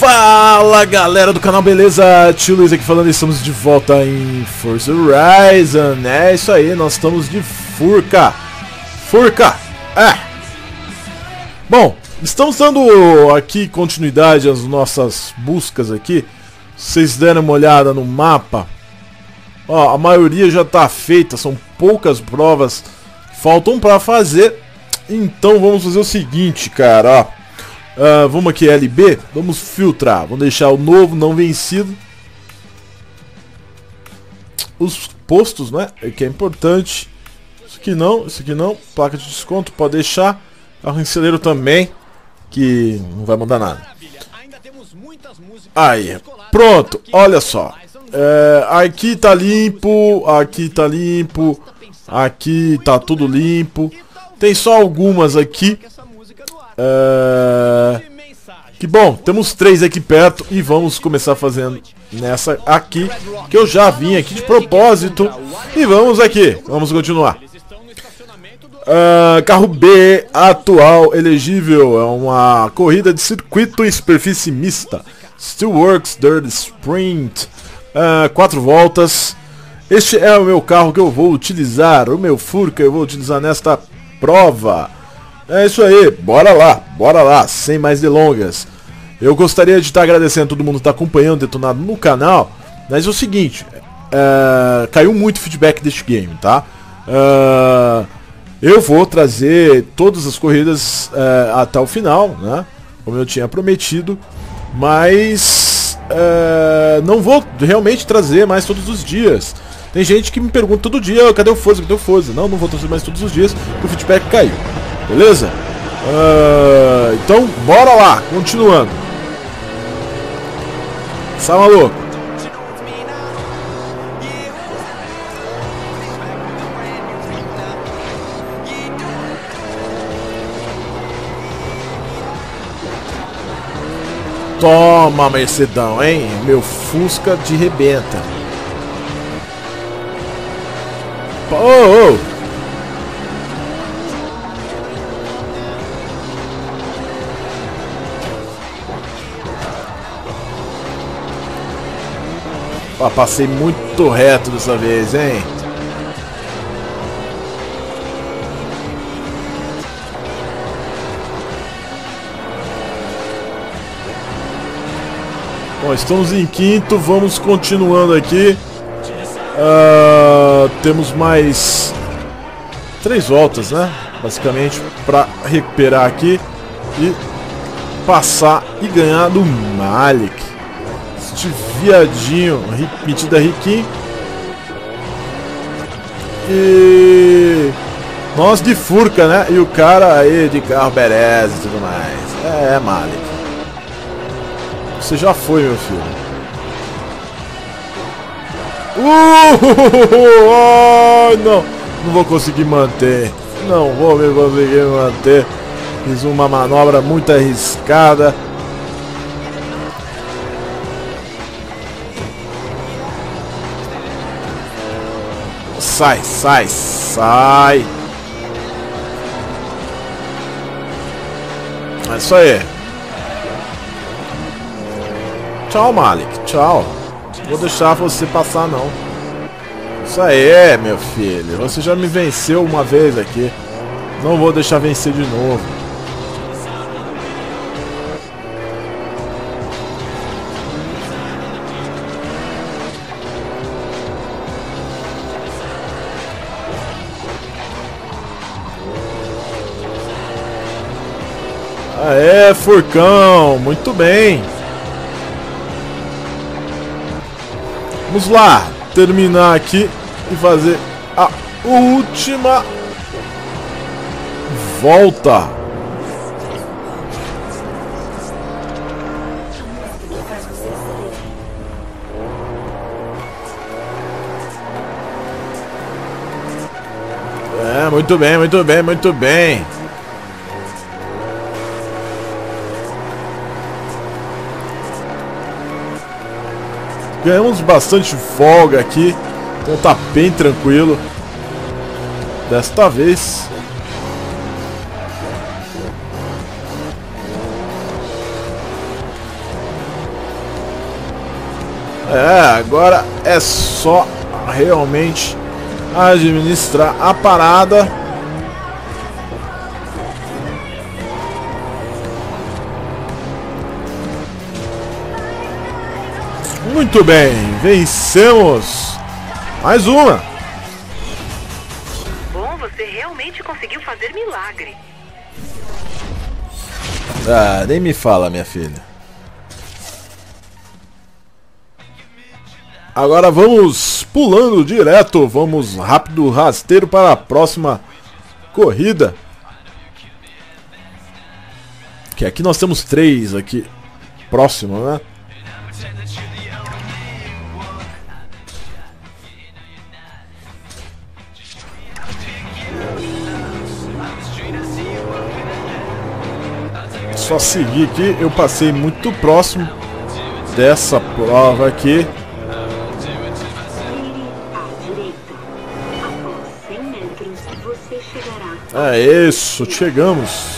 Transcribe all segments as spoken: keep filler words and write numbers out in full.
Fala galera do canal, beleza? Tio Luiz aqui falando, estamos de volta em Forza Horizon. É isso aí, nós estamos de furca. Furca! É! Bom, estamos dando aqui continuidade às nossas buscas aqui. Se vocês deram uma olhada no mapa, ó, a maioria já está feita, são poucas provas que faltam para fazer. Então vamos fazer o seguinte, cara, ó. Uh, vamos aqui, L B, vamos filtrar, vamos deixar o novo não vencido. Os postos, né, que é importante. Isso aqui não, isso aqui não, placa de desconto, pode deixar. Carro enceleiro também, que não vai mudar nada. Aí, pronto, olha só. É, aqui tá limpo, aqui tá limpo, aqui tá tudo limpo. Tem só algumas aqui. É... Que bom, temos três aqui perto e vamos começar fazendo nessa aqui, que eu já vim aqui de propósito. E vamos aqui, vamos continuar. Uh, carro B atual elegível, é uma corrida de circuito em superfície mista, Steelworks Dirt Sprint, uh, quatro voltas. Este é o meu carro que eu vou utilizar, o meu Furca eu vou utilizar nesta prova. É isso aí, bora lá, bora lá, sem mais delongas. Eu gostaria de estar agradecendo a todo mundo que está acompanhando Detonado no canal. Mas é o seguinte, é, caiu muito feedback deste game, tá? É, eu vou trazer todas as corridas é, até o final, né? Como eu tinha prometido. Mas é, não vou realmente trazer mais todos os dias. Tem gente que me pergunta todo dia, cadê o Forza, cadê o Forza? Não, não vou trazer mais todos os dias, porque o feedback caiu. Beleza? Uh, então, bora lá, continuando. Sai maluco. Toma, Mercedão, hein? Meu Fusca de rebenta. Oh, oh. Ah, passei muito reto dessa vez, hein? Bom, estamos em quinto, vamos continuando aqui. Uh, temos mais três voltas, né? Basicamente, para recuperar aqui e passar e ganhar do Malik. Este viadinho, metida riquinho. E nós de furca, né? E o cara aí de carro berez e tudo mais. É, Malik. Você já foi, meu filho. Uh! Oh, não, não vou conseguir manter. Não vou me conseguir manter. Fiz uma manobra muito arriscada. Sai, sai, sai. É isso aí. Tchau, Malik. Tchau. Vou deixar você passar, não. Isso aí, meu filho. Você já me venceu uma vez aqui. Não vou deixar vencer de novo. Aê, Furcão, muito bem. Vamos lá, terminar aqui e fazer a última volta. É, muito bem, muito bem, muito bem. Ganhamos bastante folga aqui, então tá bem tranquilo desta vez. É, agora é só realmente administrar a parada. Muito bem, vencemos mais uma. Bom, você realmente conseguiu fazer milagre. Ah, nem me fala, minha filha. Agora vamos pulando direto, vamos rápido, rasteiro para a próxima corrida. Que aqui nós temos três aqui próximo, né? Só seguir aqui, eu passei muito próximo dessa prova aqui. É isso, chegamos.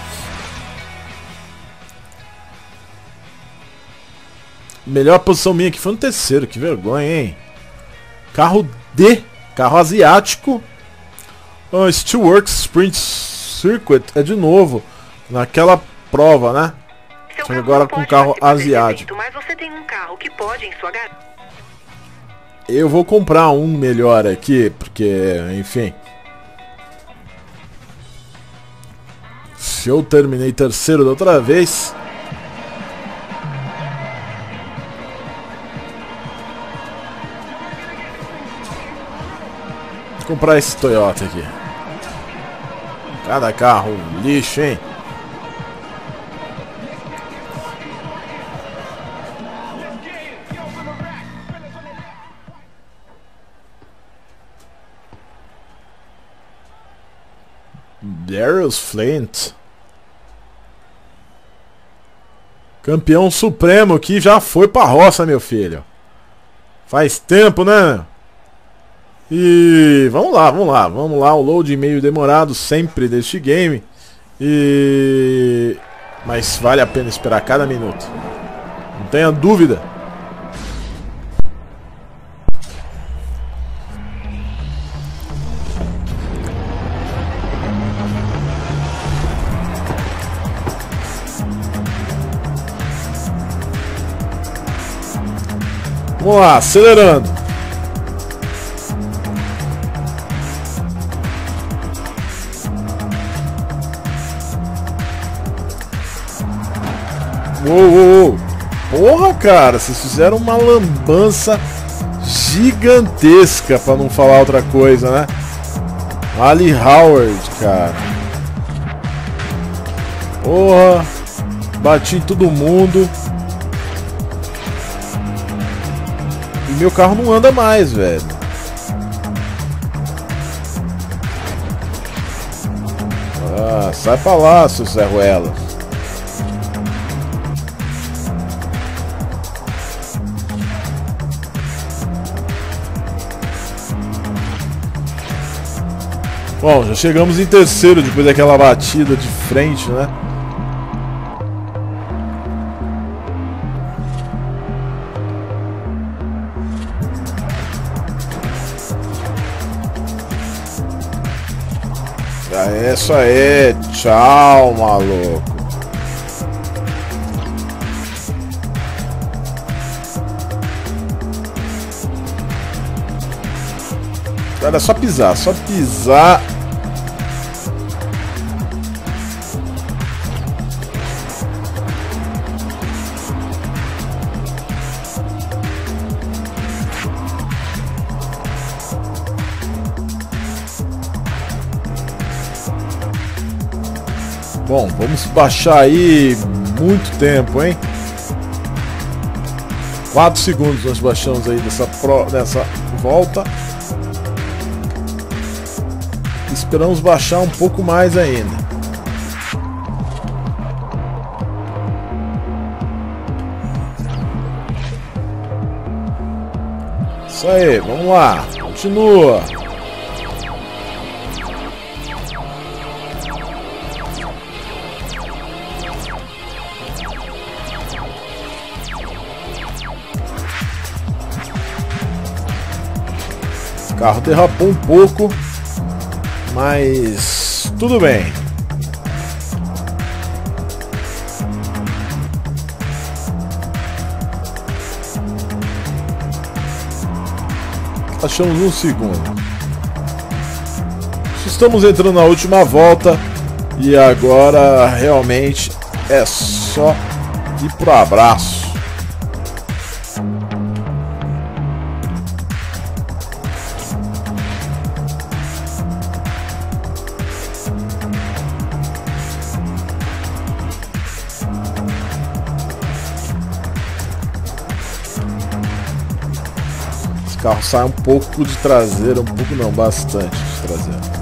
Melhor posição minha aqui foi no terceiro, que vergonha, hein? Carro D, carro asiático. Oh, Steelworks Sprint Circuit é de novo naquela prova, né? Só agora com carro asiático. Mas você tem um carro que pode em sua garagem. Eu vou comprar um melhor aqui, porque, enfim. Se eu terminei terceiro da outra vez. Vou comprar esse Toyota aqui. Cada carro lixo, hein? Darius Flint, campeão supremo que já foi pra roça, meu filho. Faz tempo, né? E vamos lá, vamos lá, vamos lá. O load meio demorado sempre deste game. E mas vale a pena esperar cada minuto. Não tenha dúvida. Vamos lá, acelerando. Uou, uou, uou. Porra, cara, vocês fizeram uma lambança gigantesca, pra não falar outra coisa, né? Ali Howard, cara. Porra. Bati em todo mundo. E meu carro não anda mais, velho. Ah, sai pra lá, seu Zé Ruela. Bom, já chegamos em terceiro depois daquela batida de frente, né? É isso aí, tchau, maluco. Cara, é só pisar, só pisar. Bom, vamos baixar aí muito tempo, hein? quatro segundos nós baixamos aí dessa, pro, dessa volta. Esperamos baixar um pouco mais ainda. Isso aí, vamos lá. Continua. carro derrapou um pouco, mas tudo bem. Achamos um segundo. Estamos entrando na última volta e agora realmente é só ir pro abraço. Esse carro sai um pouco de traseira, um pouco não, bastante de traseira.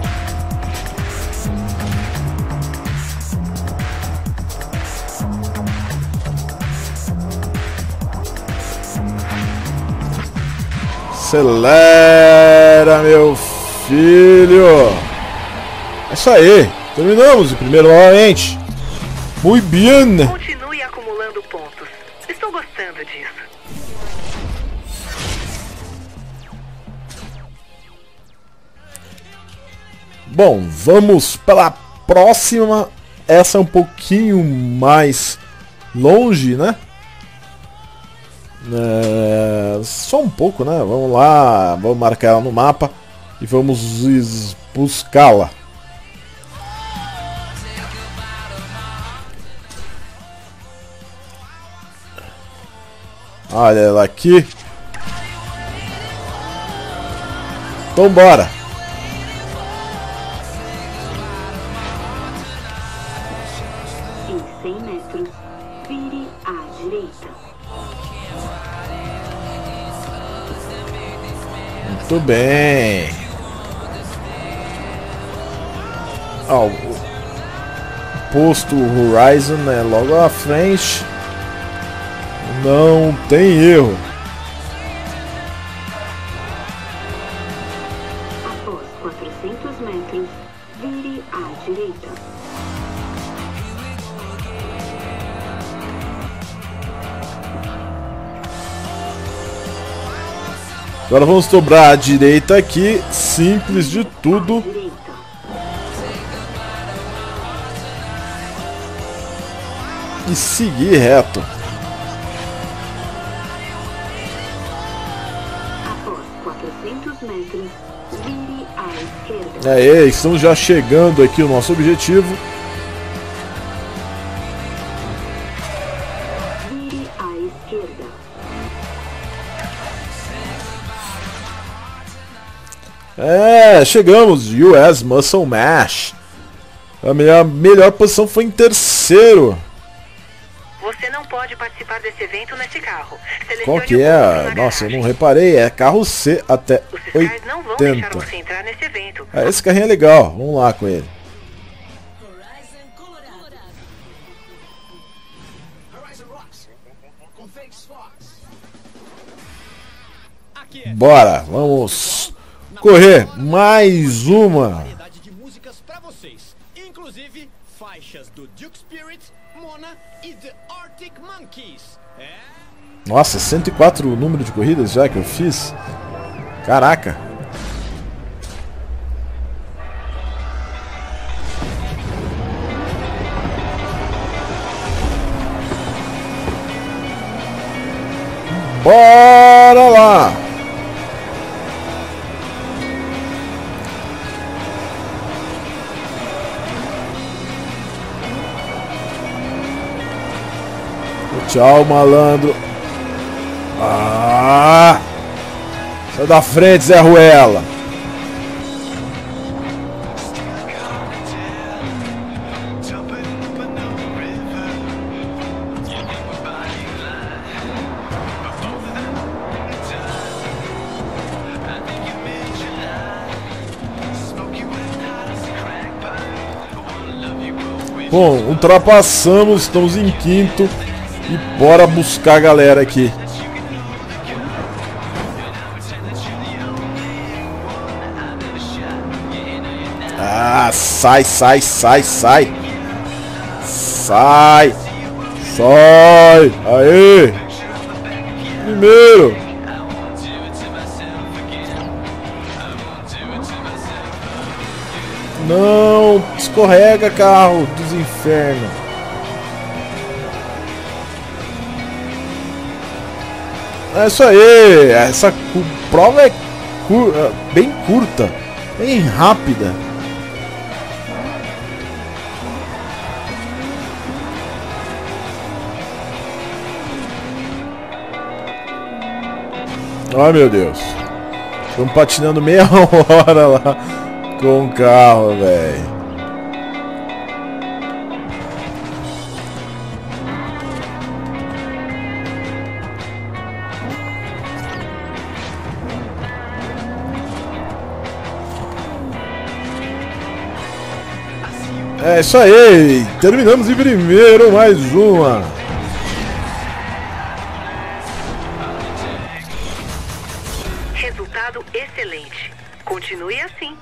Acelera, meu filho! É isso aí! Terminamos o primeiro novamente! Muito bem! Continue acumulando pontos. Estou gostando disso. Bom, vamos para a próxima. Essa é um pouquinho mais longe, né? É, só um pouco, né? Vamos lá, vamos marcar ela no mapa e vamos buscá-la. Olha ela aqui. Então bora. Em cem metros, vire à direita. Muito bem. Ó, o posto Horizon é logo à frente. Não tem erro. Após quatrocentos metros, vire à direita. Agora vamos dobrar à direita aqui, simples de tudo. E seguir reto. Após quatrocentos metros, vire à esquerda. Aê, estamos já chegando aqui ao nosso objetivo. Vire à esquerda. É, chegamos, U S Muscle Mash. A minha melhor posição foi em terceiro. Você não pode participar desse evento neste carro. Selecione Qual que o ponto é? na Nossa, eu não garagem. reparei. É carro C até Os fiscais não vão deixar oitenta. você entrar nesse evento. É, esse carrinho é legal. Vamos lá com ele. Bora, vamos correr mais uma. Variedade de músicas pra vocês, inclusive faixas do Duke Spirit, Mona e The Arctic Monkeys. É... Nossa, cento e quatro o número de corridas já que eu fiz. Caraca. Bora lá. Tchau, malandro. Ah! Sai da frente, Zé Ruela. Bom, ultrapassamos, estamos em quinto. E bora buscar a galera aqui. Ah, sai, sai, sai, sai. Sai. Sai. Aê. Não, escorrega, carro dos infernos. É isso aí, essa cu prova é cur bem curta, bem rápida. Ai meu Deus, estamos patinando meia hora lá com o carro, velho. É isso aí, terminamos em primeiro, mais uma. Resultado excelente. Continue assim.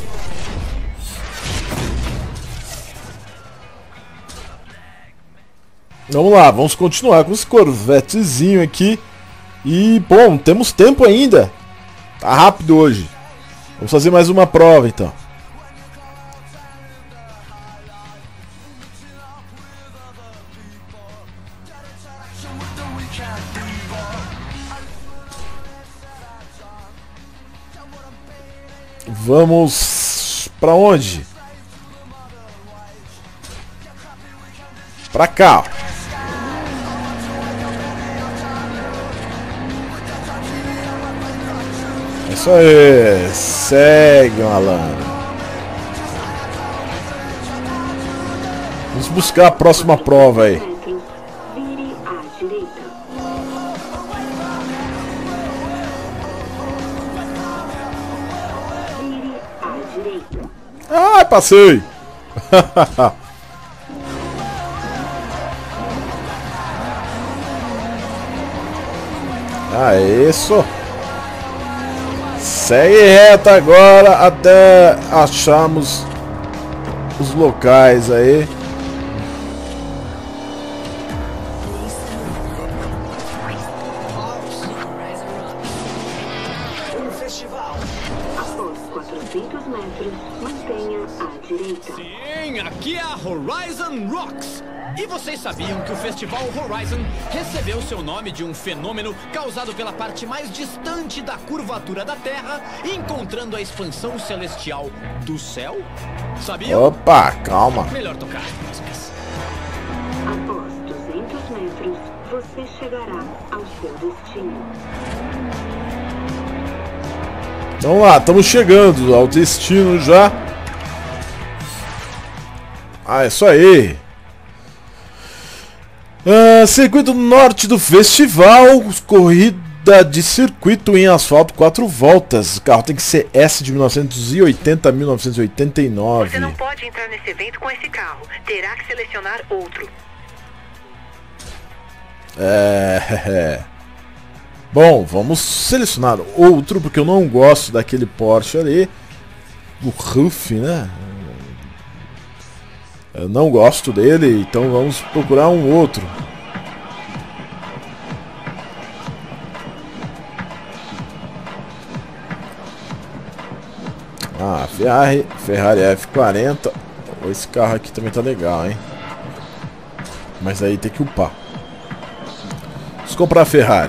Vamos lá, vamos continuar com esse corvetezinho aqui. E, bom, temos tempo ainda. Tá rápido hoje. Vamos fazer mais uma prova, então. Vamos pra onde? Pra cá. É isso aí. Segue, malandro. Vamos buscar a próxima prova aí. Vire à direita. Vire à direita. Ai, passei! Ah, isso! Segue reto agora até acharmos os locais aí. Após quatrocentos metros, mantenha à direita. Sim, aqui é a Horizon Rocks. E vocês sabiam que o Festival Horizon recebeu seu nome de um fenômeno causado pela parte mais distante da curvatura da Terra, encontrando a expansão celestial do céu? Sabiam? Opa, calma. Melhor tocar as músicas. Após duzentos metros, você chegará ao seu destino. Vamos lá, estamos chegando ao destino já. Ah, é isso aí. Uh, circuito norte do festival, corrida de circuito em asfalto, quatro voltas. O carro tem que ser S de mil novecentos e oitenta a mil novecentos e oitenta e nove. Você não pode entrar nesse evento com esse carro. Terá que selecionar outro. É... Bom, vamos selecionar outro, porque eu não gosto daquele Porsche ali. O Ruf, né? Eu não gosto dele, então vamos procurar um outro. Ah, Ferrari, Ferrari F quarenta. Esse carro aqui também tá legal, hein? Mas aí tem que upar. Vamos comprar a Ferrari.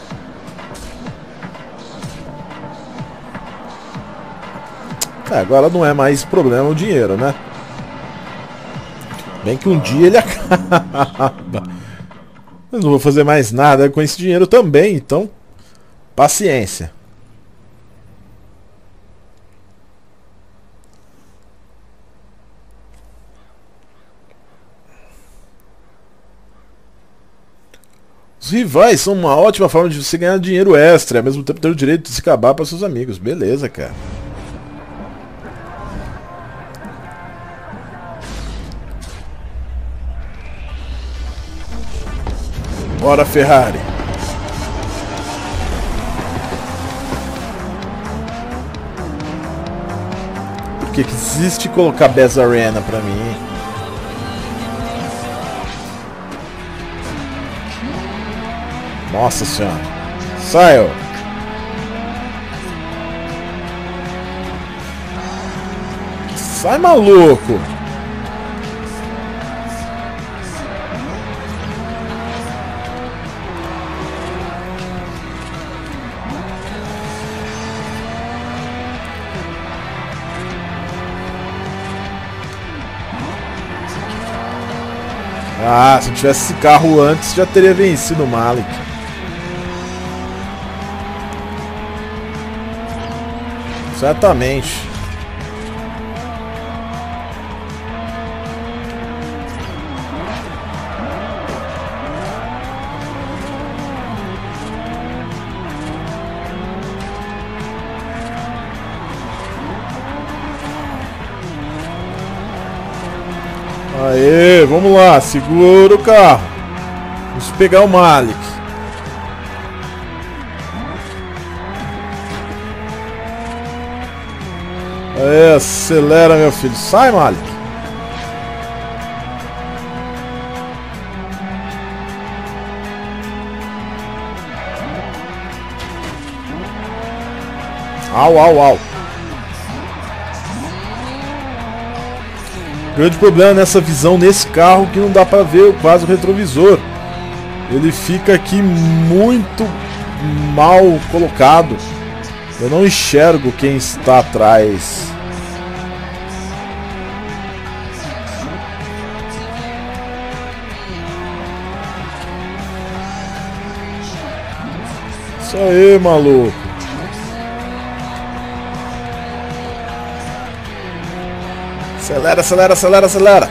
É, agora não é mais problema o dinheiro, né? Bem que um dia ele acaba. Eu não vou fazer mais nada com esse dinheiro também, então paciência. Os rivais são uma ótima forma de você ganhar dinheiro extra e ao mesmo tempo ter o direito de se acabar para seus amigos. Beleza, cara. Bora, Ferrari. Por que que existe colocar Best Arena pra mim, hein? Nossa senhora. Saiu. Sai, maluco! Ah, se eu tivesse esse carro antes, já teria vencido o Malik. Certamente. Aê, vamos lá, segura o carro. Vamos pegar o Malik. Aê, acelera, meu filho. Sai, Malik. Au, au, au. Grande problema nessa visão nesse carro que não dá pra ver quase o retrovisor. Ele fica aqui muito mal colocado. Eu não enxergo quem está atrás. Isso aí, maluco. Acelera, acelera, acelera, acelera.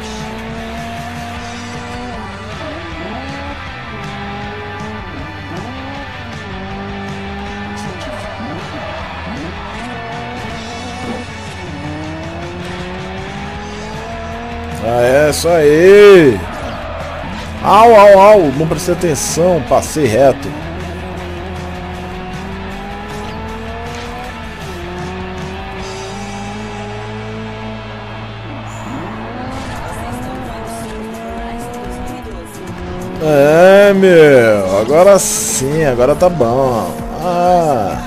Ah, é, isso aí. Au, au, au. Não prestei atenção, passei reto. É, meu, agora sim, agora tá bom. Ah.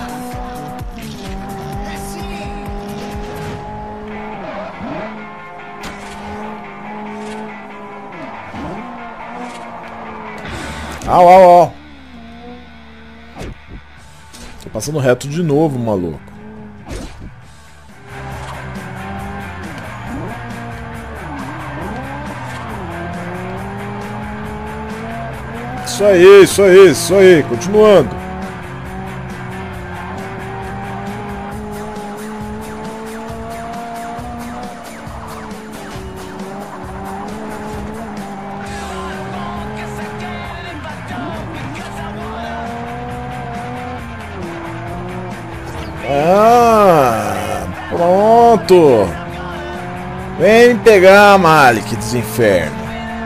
Au, au, au. Tô passando reto de novo, maluco. Isso aí, isso aí, isso aí, continuando. Ah, pronto. Vem me pegar, Malik dos infernos.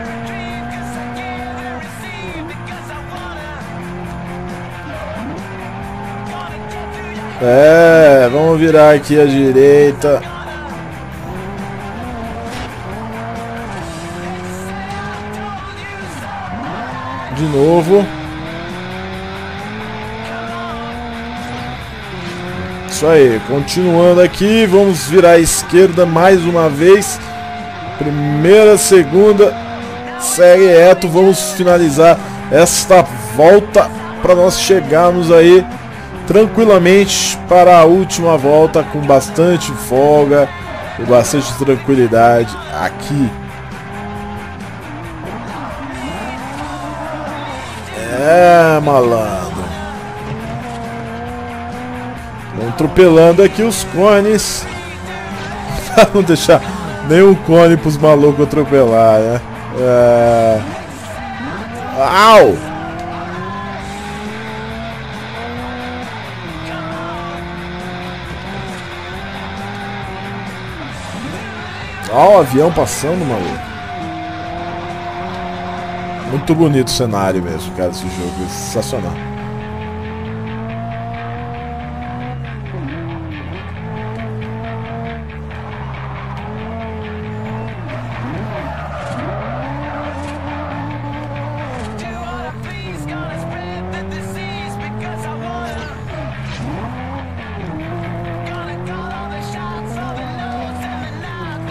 É, vamos virar aqui à direita. De novo. Isso aí, continuando aqui, vamos virar à esquerda mais uma vez. Primeira, segunda, segue reto, vamos finalizar esta volta para nós chegarmos aí tranquilamente para a última volta com bastante folga e bastante tranquilidade aqui. É, malandro. Vamos atropelando aqui os cones. Pra não deixar nenhum cone pros malucos atropelar, né? É... Au! Ó, o avião passando, maluco. Muito bonito o cenário mesmo, cara, esse jogo é sensacional.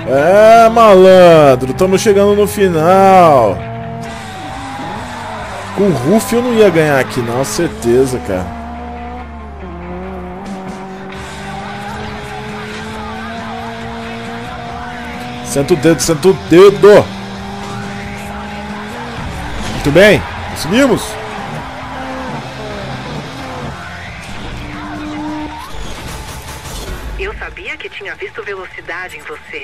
É, malandro, estamos chegando no final. Com o Ruff eu não ia ganhar aqui, não, certeza, cara. Senta o dedo, senta o dedo. Muito bem, conseguimos. Eu sabia que tinha visto velocidade em você.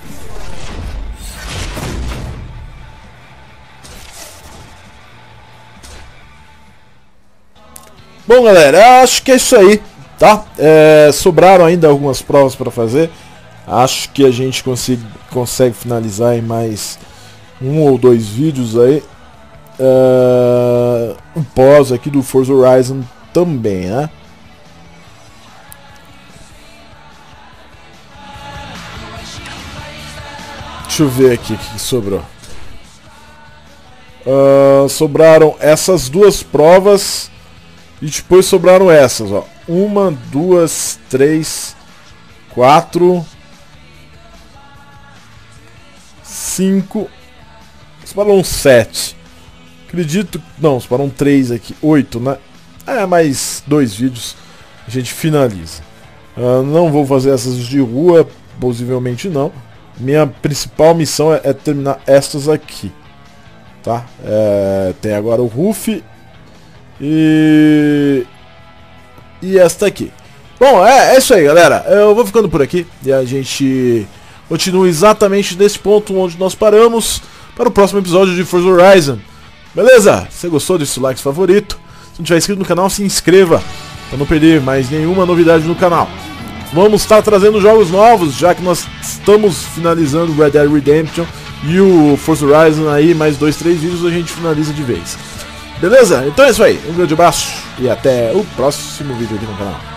Bom, galera, acho que é isso aí, tá? É, sobraram ainda algumas provas para fazer. Acho que a gente consegue, consegue finalizar em mais um ou dois vídeos aí. É, um pós aqui do Forza Horizon também, né? Deixa eu ver aqui o que sobrou. Uh, sobraram essas duas provas e depois sobraram essas, ó. Uma, duas, três, quatro, cinco. Sobraram sete. Acredito. Não, sobraram três aqui. Oito, né? É, mais dois vídeos a gente finaliza. Uh, não vou fazer essas de rua, possivelmente não. Minha principal missão é, é terminar estas aqui, tá? É, tem agora o Ruff e e esta aqui. Bom, é, é isso aí, galera. Eu vou ficando por aqui e a gente continua exatamente nesse ponto onde nós paramos para o próximo episódio de Forza Horizon. Beleza? Se você gostou, deixa o like favorito. Se não tiver inscrito no canal, se inscreva para não perder mais nenhuma novidade no canal. Vamos estar trazendo jogos novos, já que nós estamos finalizando o Red Dead Redemption e o Forza Horizon aí, mais dois, três vídeos a gente finaliza de vez. Beleza? Então é isso aí, um grande abraço e até o próximo vídeo aqui no canal.